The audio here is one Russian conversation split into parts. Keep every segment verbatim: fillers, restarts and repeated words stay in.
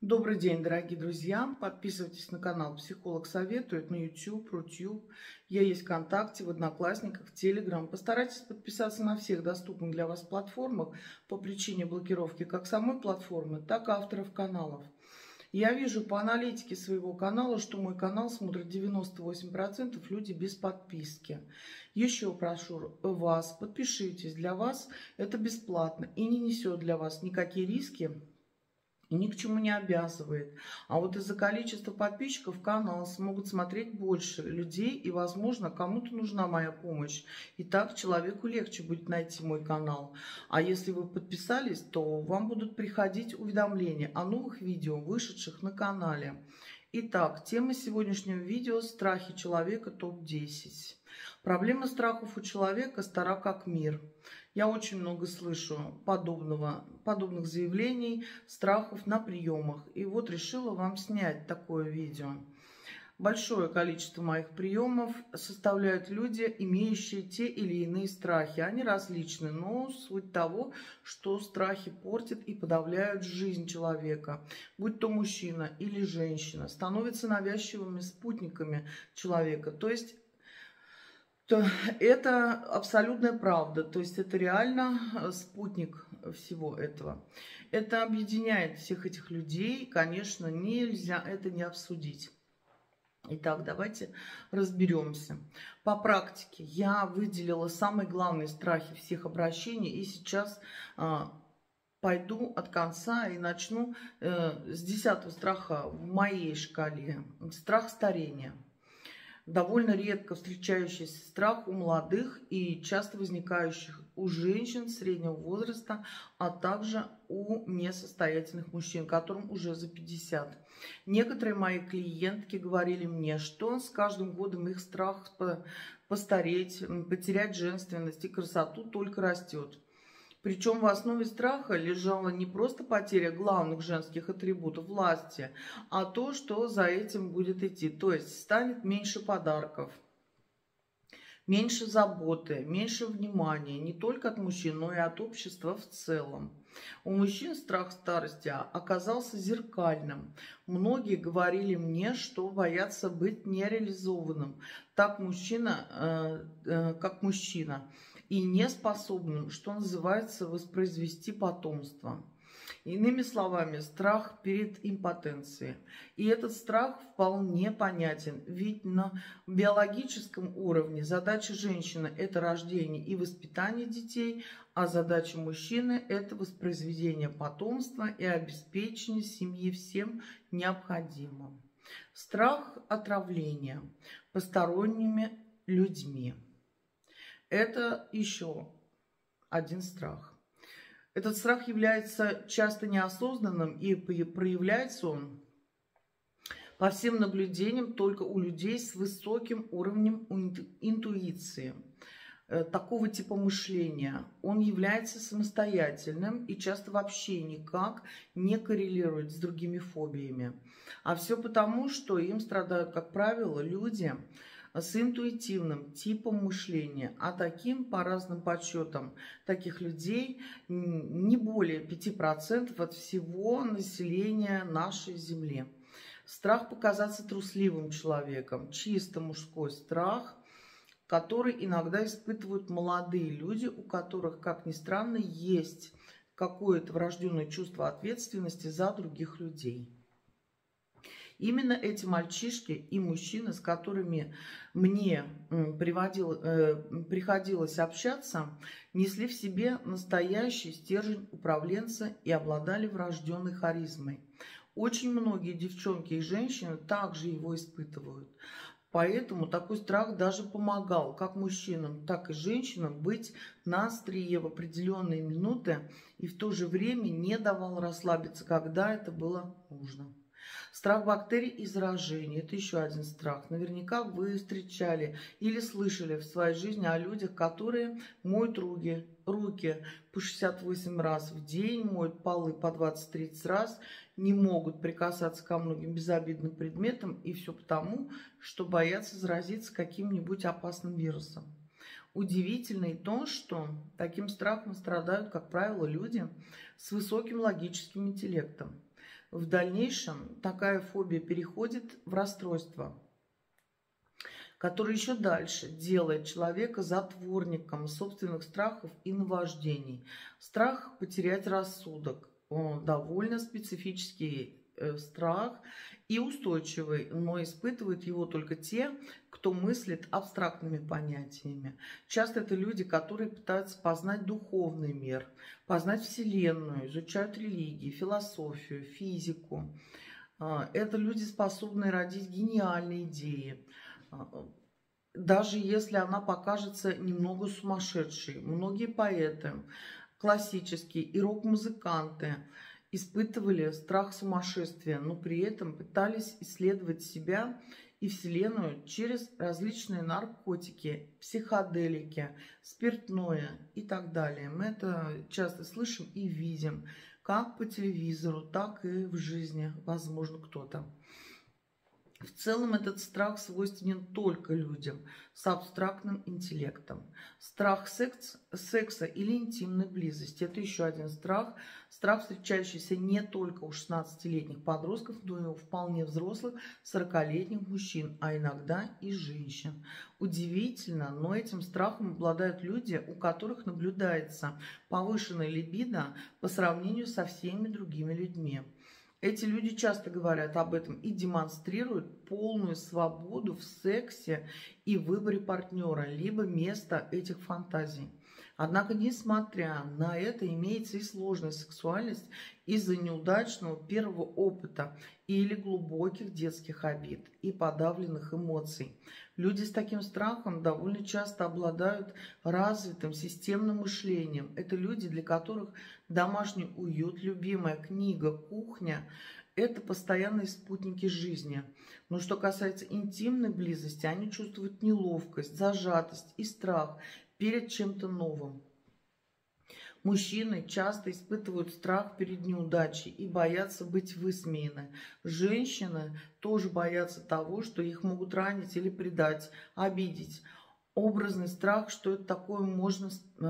Добрый день, дорогие друзья! Подписывайтесь на канал «Психолог советует» на YouTube, Рутюб. Я есть ВКонтакте, в Одноклассниках, в Телеграм. Постарайтесь подписаться на всех доступных для вас платформах по причине блокировки как самой платформы, так и авторов каналов. Я вижу по аналитике своего канала, что мой канал смотрит девяносто восемь процентов люди без подписки. Еще прошу вас, подпишитесь. Для вас это бесплатно и не несет для вас никакие риски. И ни к чему не обязывает. А вот из-за количества подписчиков канал смогут смотреть больше людей, и, возможно, кому-то нужна моя помощь. И так человеку легче будет найти мой канал. А если вы подписались, то вам будут приходить уведомления о новых видео, вышедших на канале. Итак, тема сегодняшнего видео – страхи человека топ десять. Проблема страхов у человека стара как мир. Я очень много слышу подобного, подобных заявлений, страхов на приемах. И вот решила вам снять такое видео. Большое количество моих приемов составляют люди, имеющие те или иные страхи. Они различны, но суть того, что страхи портят и подавляют жизнь человека. Будь то мужчина или женщина, становятся навязчивыми спутниками человека. То есть то это абсолютная правда, то есть это реально спутник всего этого. Это объединяет всех этих людей, конечно, нельзя это не обсудить. Итак, давайте разберемся. По практике я выделила самые главные страхи всех обращений, и сейчас а, пойду от конца и начну э, с десятого страха в моей шкале. Страх старения. Довольно редко встречающийся страх у молодых и часто возникающих у женщин среднего возраста, а также у несостоятельных мужчин, которым уже за пятьдесят. Некоторые мои клиентки говорили мне, что с каждым годом их страх постареть, потерять женственность и красоту только растет. Причем в основе страха лежала не просто потеря главных женских атрибутов власти, а то, что за этим будет идти. То есть станет меньше подарков, меньше заботы, меньше внимания не только от мужчин, но и от общества в целом. У мужчин страх старости оказался зеркальным. Многие говорили мне, что боятся быть нереализованным, так мужчина, э, э, как мужчина, и неспособным, что называется, воспроизвести потомство. Иными словами, страх перед импотенцией. И этот страх вполне понятен, ведь на биологическом уровне задача женщины – это рождение и воспитание детей, а задача мужчины – это воспроизведение потомства и обеспечение семьи всем необходимым. Страх отравления посторонними людьми. Это еще один страх. Этот страх является часто неосознанным, и проявляется он по всем наблюдениям только у людей с высоким уровнем интуиции, такого типа мышления. Он является самостоятельным и часто вообще никак не коррелирует с другими фобиями. А все потому, что им страдают, как правило, люди с интуитивным типом мышления, а таким, по разным подсчетам, таких людей не более пяти процентов от всего населения нашей Земли. Страх показаться трусливым человеком, чисто мужской страх, который иногда испытывают молодые люди, у которых, как ни странно, есть какое-то врожденное чувство ответственности за других людей. Именно эти мальчишки и мужчины, с которыми мне приводил, э, приходилось общаться, несли в себе настоящий стержень управленца и обладали врожденной харизмой. Очень многие девчонки и женщины также его испытывают. Поэтому такой страх даже помогал как мужчинам, так и женщинам быть на острие в определенные минуты и в то же время не давал расслабиться, когда это было нужно. Страх бактерий и заражений – это еще один страх. Наверняка вы встречали или слышали в своей жизни о людях, которые моют руки, руки по шестьдесят восемь раз в день, моют полы по двадцать-тридцать раз, не могут прикасаться ко многим безобидным предметам, и все потому, что боятся заразиться каким-нибудь опасным вирусом. Удивительно и то, что таким страхом страдают, как правило, люди с высоким логическим интеллектом. В дальнейшем такая фобия переходит в расстройство, которое еще дальше делает человека затворником собственных страхов и наваждений. Страх потерять рассудок. Он довольно специфический страх и устойчивый, но испытывают его только те, кто мыслит абстрактными понятиями. Часто это люди, которые пытаются познать духовный мир, познать Вселенную, изучают религии, философию, физику. Это люди, способные родить гениальные идеи, даже если она покажется немного сумасшедшей. Многие поэты, классические и рок-музыканты испытывали страх сумасшествия, но при этом пытались исследовать себя и Вселенную через различные наркотики, психоделики, спиртное и так далее. Мы это часто слышим и видим, как по телевизору, так и в жизни, возможно, кто-то. В целом этот страх свойственен только людям с абстрактным интеллектом. Страх секс, секса или интимной близости – это еще один страх. Страх, встречающийся не только у шестнадцатилетних подростков, но и у вполне взрослых сорокалетних мужчин, а иногда и женщин. Удивительно, но этим страхом обладают люди, у которых наблюдается повышенная либидо по сравнению со всеми другими людьми. Эти люди часто говорят об этом и демонстрируют полную свободу в сексе и выборе партнера, либо места этих фантазий. Однако, несмотря на это, имеется и сложная сексуальность из-за неудачного первого опыта или глубоких детских обид и подавленных эмоций. Люди с таким страхом довольно часто обладают развитым системным мышлением. Это люди, для которых домашний уют, любимая книга, кухня – это постоянные спутники жизни. Но что касается интимной близости, они чувствуют неловкость, зажатость и страх перед чем-то новым. Мужчины часто испытывают страх перед неудачей и боятся быть высмеяны. Женщины тоже боятся того, что их могут ранить или предать, обидеть. Образный страх, что это такое можно,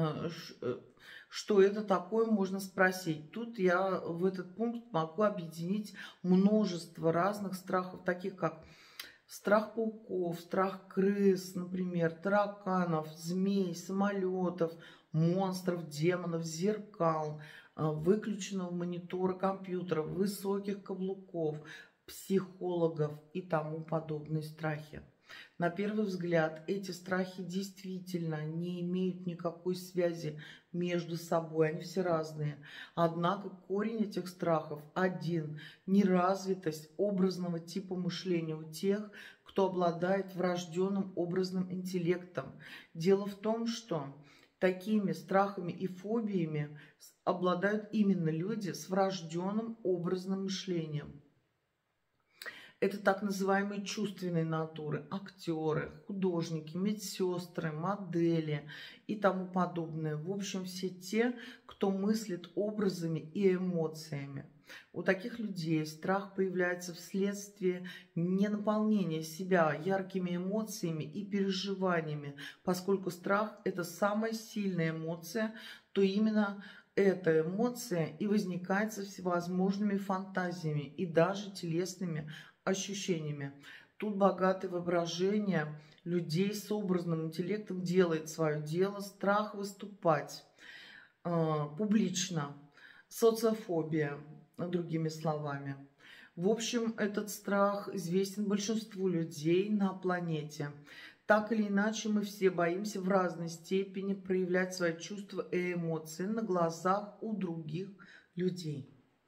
что это такое можно спросить. Тут я в этот пункт могу объединить множество разных страхов, таких как страх пауков, страх крыс, например, тараканов, змей, самолетов, монстров, демонов, зеркал, выключенного монитора компьютера, высоких каблуков, психологов и тому подобные страхи. На первый взгляд, эти страхи действительно не имеют никакой связи между собой, они все разные. Однако корень этих страхов один – неразвитость образного типа мышления у тех, кто обладает врожденным образным интеллектом. Дело в том, что такими страхами и фобиями обладают именно люди с врожденным образным мышлением. Это так называемые чувственные натуры, актеры, художники, медсестры, модели и тому подобное. В общем, все те, кто мыслит образами и эмоциями. У таких людей страх появляется вследствие ненаполнения себя яркими эмоциями и переживаниями. Поскольку страх – это самая сильная эмоция, то именно эта эмоция и возникает со всевозможными фантазиями и даже телесными ощущениями. Тут богатое воображение людей с образным интеллектом делает свое дело. Страх выступать э, публично, социофобия, другими словами. В общем, этот страх известен большинству людей на планете. Так или иначе, мы все боимся в разной степени проявлять свои чувства и эмоции на глазах у других людей.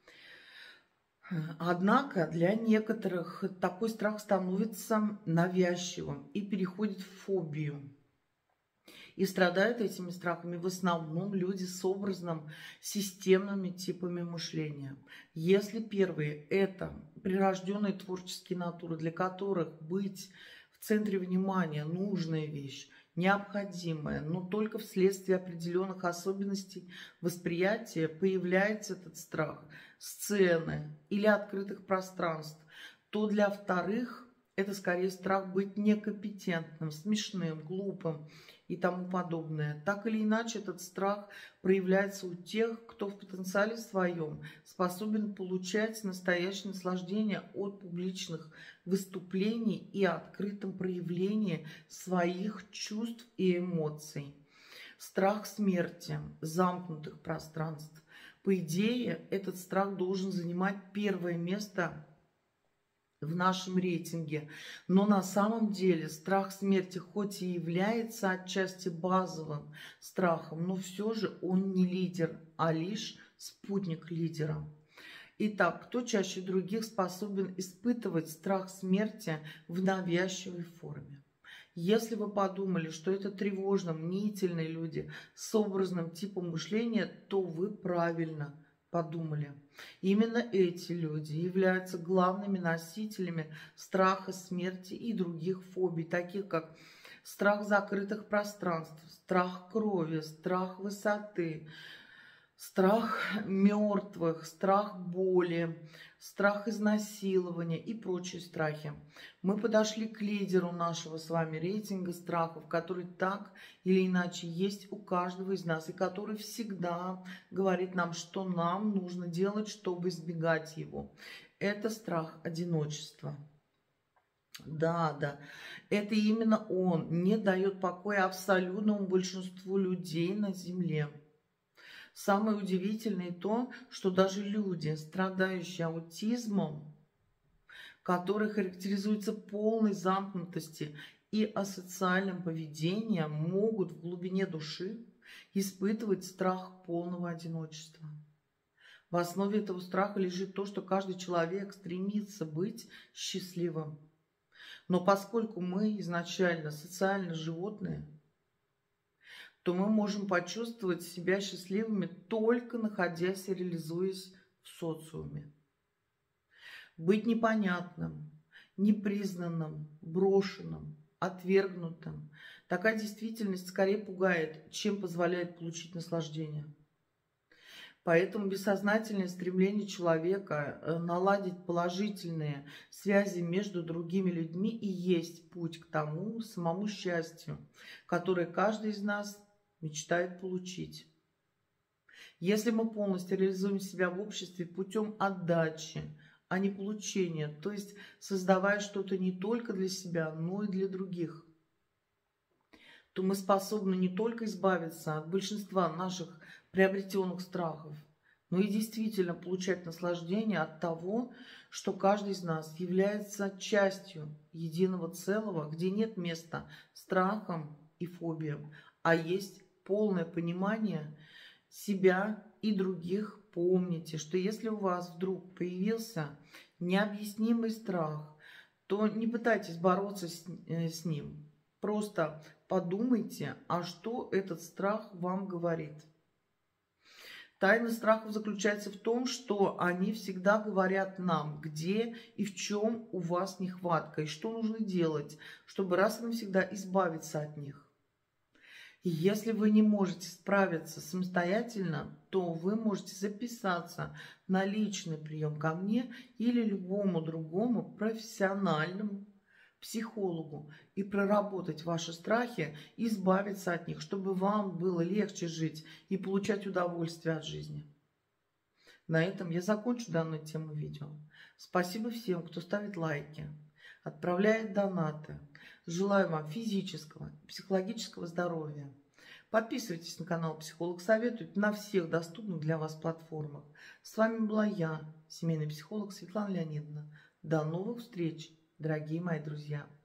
Однако для некоторых такой страх становится навязчивым и переходит в фобию. И страдают этими страхами в основном люди с образным системными типами мышления. Если первые – это прирожденные творческие натуры, для которых быть в центре внимания – нужная вещь, необходимая, но только вследствие определенных особенностей восприятия появляется этот страх сцены или открытых пространств, то для вторых это скорее страх быть некомпетентным, смешным, глупым и тому подобное. Так или иначе, этот страх проявляется у тех, кто в потенциале своем способен получать настоящее наслаждение от публичных выступлений и открытом проявлении своих чувств и эмоций. Страх смерти, замкнутых пространств. По идее, этот страх должен занимать первое место в нашем рейтинге. Но на самом деле страх смерти хоть и является отчасти базовым страхом, но все же он не лидер, а лишь спутник лидера. Итак, кто чаще других способен испытывать страх смерти в навязчивой форме? Если вы подумали, что это тревожно, мнительные люди с образным типом мышления, то вы правильно подумали. Именно эти люди являются главными носителями страха смерти и других фобий, таких как страх закрытых пространств, страх крови, страх высоты, страх мертвых, страх боли, страх изнасилования и прочие страхи. Мы подошли к лидеру нашего с вами рейтинга страхов, который так или иначе есть у каждого из нас, и который всегда говорит нам, что нам нужно делать, чтобы избегать его. Это страх одиночества. Да, да, это именно он не дает покоя абсолютному большинству людей на Земле. Самое удивительное то, что даже люди, страдающие аутизмом, которые характеризуются полной замкнутостью и асоциальным поведением, могут в глубине души испытывать страх полного одиночества. В основе этого страха лежит то, что каждый человек стремится быть счастливым. Но поскольку мы изначально социальные животные, то мы можем почувствовать себя счастливыми, только находясь и реализуясь в социуме. Быть непонятным, непризнанным, брошенным, отвергнутым. Такая действительность скорее пугает, чем позволяет получить наслаждение. Поэтому бессознательное стремление человека наладить положительные связи между другими людьми и есть путь к тому самому счастью, которое каждый из нас мечтает получить. Если мы полностью реализуем себя в обществе путем отдачи, а не получения, то есть создавая что-то не только для себя, но и для других, то мы способны не только избавиться от большинства наших приобретенных страхов, но и действительно получать наслаждение от того, что каждый из нас является частью единого целого, где нет места страхам и фобиям, а есть полное понимание себя и других. Помните, что если у вас вдруг появился необъяснимый страх, то не пытайтесь бороться с, э, с ним. Просто подумайте, а что этот страх вам говорит. Тайна страхов заключается в том, что они всегда говорят нам, где и в чем у вас нехватка, и что нужно делать, чтобы раз и навсегда избавиться от них. И если вы не можете справиться самостоятельно, то вы можете записаться на личный прием ко мне или любому другому профессиональному психологу и проработать ваши страхи, избавиться от них, чтобы вам было легче жить и получать удовольствие от жизни. На этом я закончу данную тему видео. Спасибо всем, кто ставит лайки, отправляет донаты. Желаю вам физического и психологического здоровья. Подписывайтесь на канал «Психолог советует» на всех доступных для вас платформах. С вами была я, семейный психолог Светлана Леонидовна. До новых встреч, дорогие мои друзья!